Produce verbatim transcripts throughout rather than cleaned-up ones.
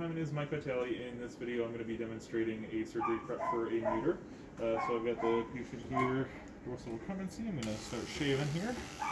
my name is Mike Vitale. In this video I'm going to be demonstrating a surgery prep for a neuter. Uh, so I've got the patient here, dorsal recumbency. I'm going to start shaving here.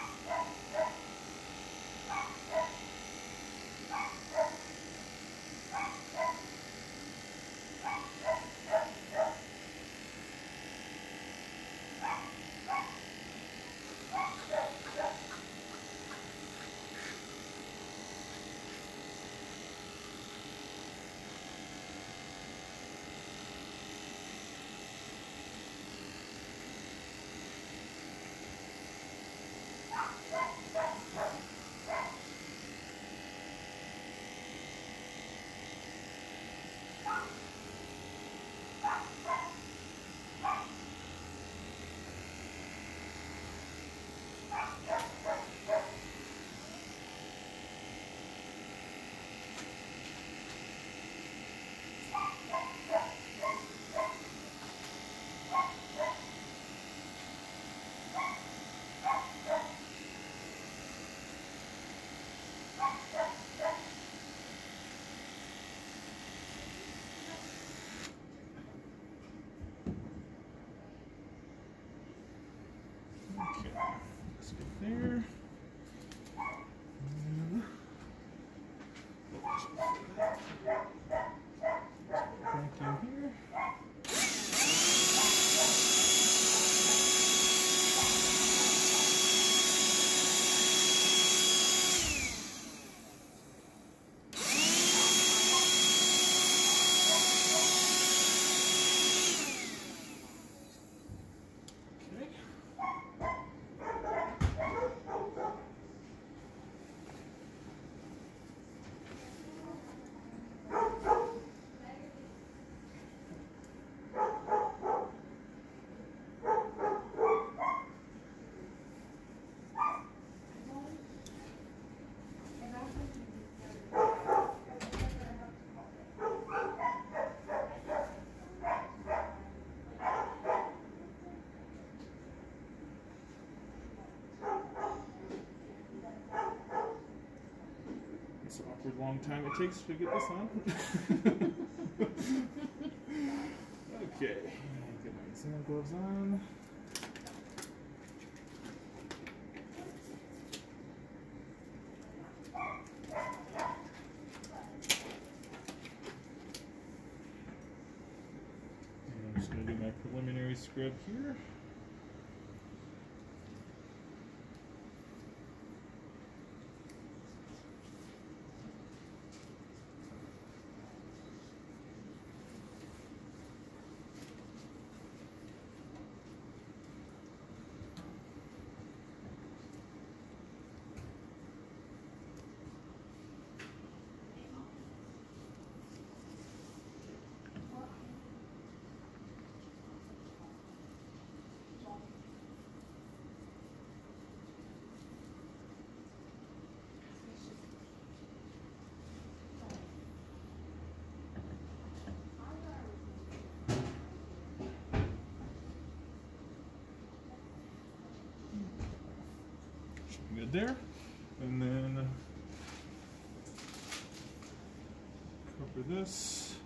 Okay, let's get there. And back in here. It's an awkward long time it takes to get this on. Okay, get my exam gloves on. And I'm just going to do my preliminary scrub here. Good there, and then cover this.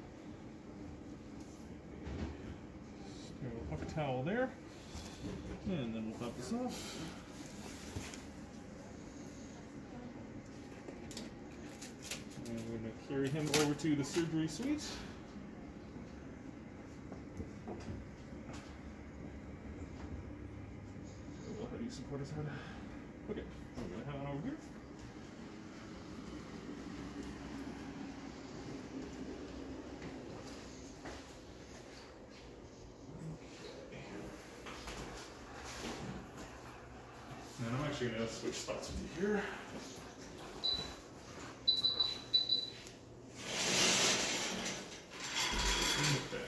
Sterile puck towel there, and then we'll pop this off. And we're going to carry him over to the surgery suite. How do you support his head? Okay, I'm going to head on over here. And I'm actually going to switch spots with you here. Okay.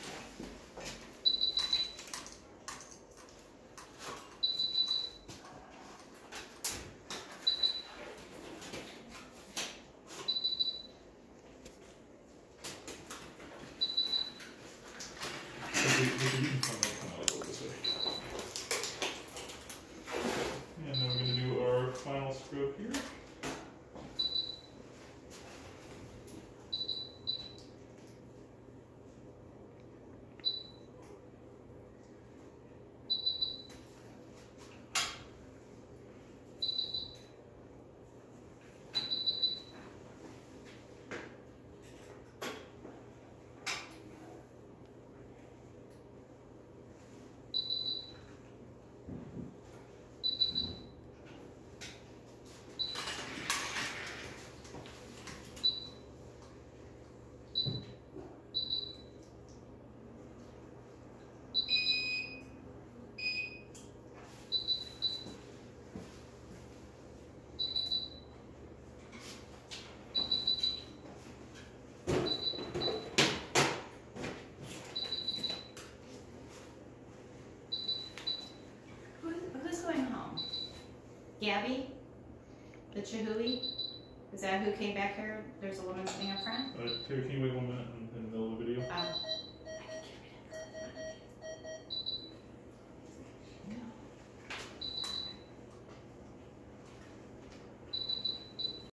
And then we're going to do our final stroke here. Gabby, the Chihui. Is that who came back here? There's a woman sitting up front. Uh, Terry, can you wait